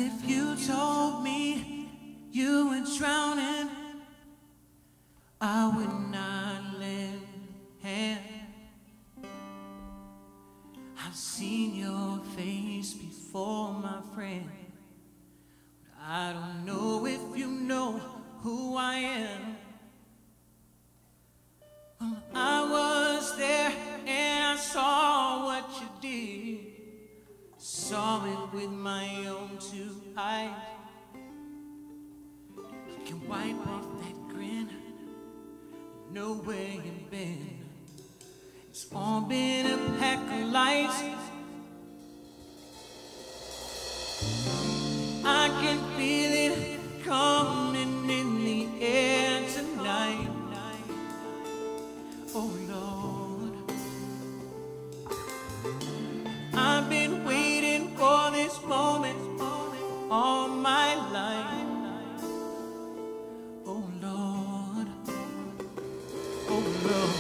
if you told me you were drowning, I would not lend a hand. I've seen your face before, my friend, but I don't know if you know who I am. Well, I was there and I saw what you did. Saw it with my own two eyes. You can wipe off that grin, know where you've been. It's all been a pack of lies. I can feel it coming in the air tonight. Oh Lord, I've been waiting for this moment all my life. Oh Lord, oh Lord.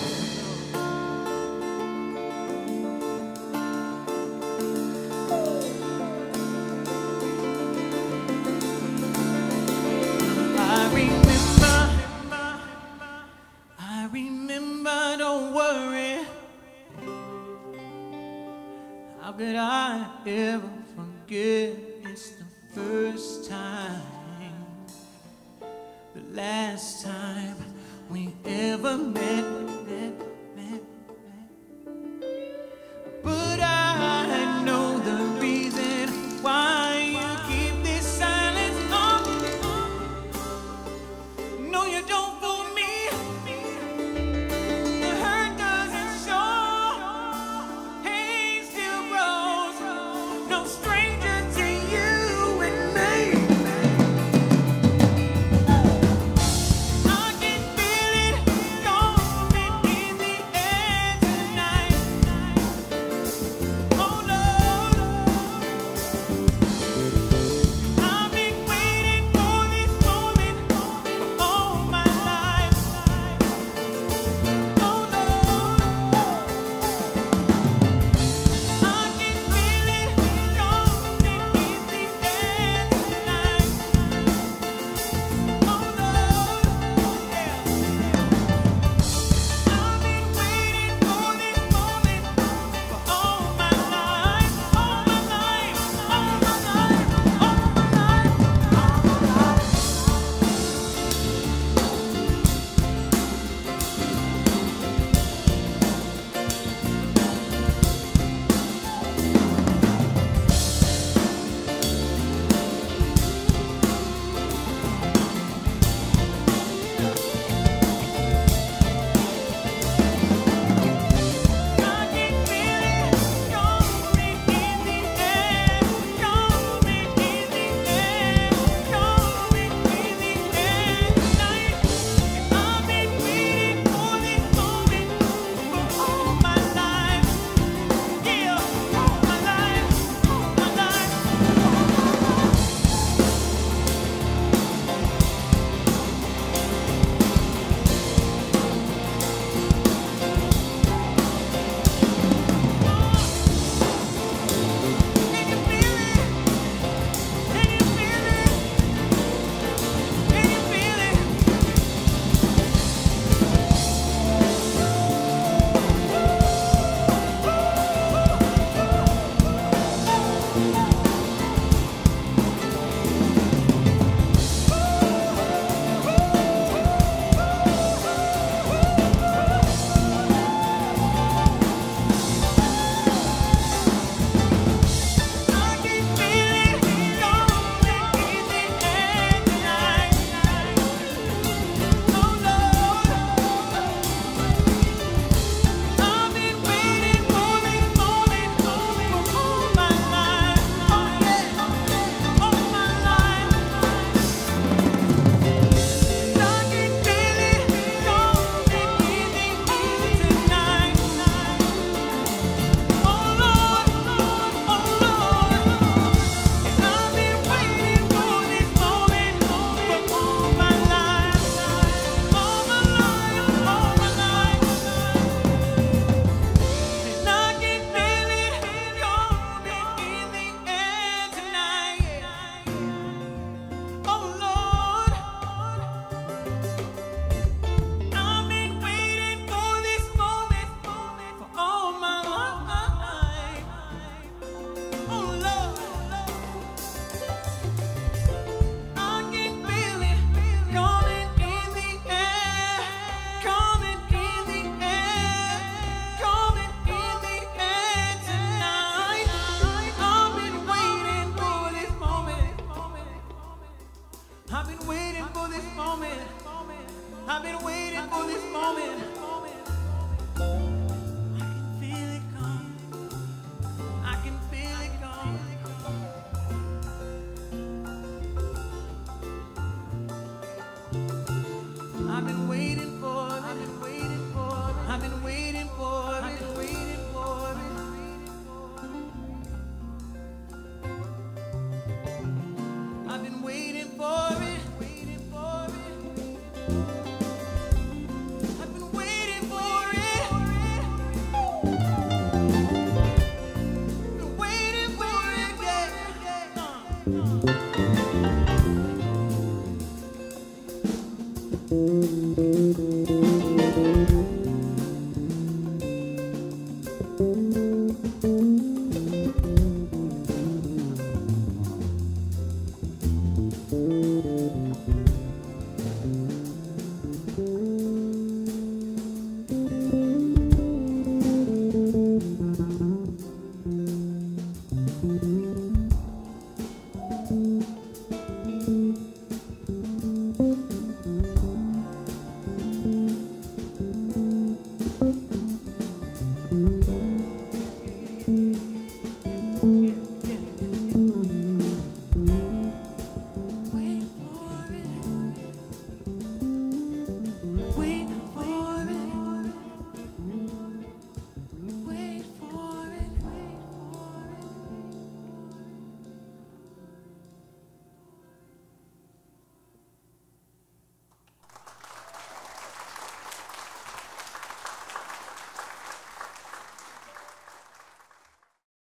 I remember, don't worry. How could I ever forget? It's the first time, the last time we ever met.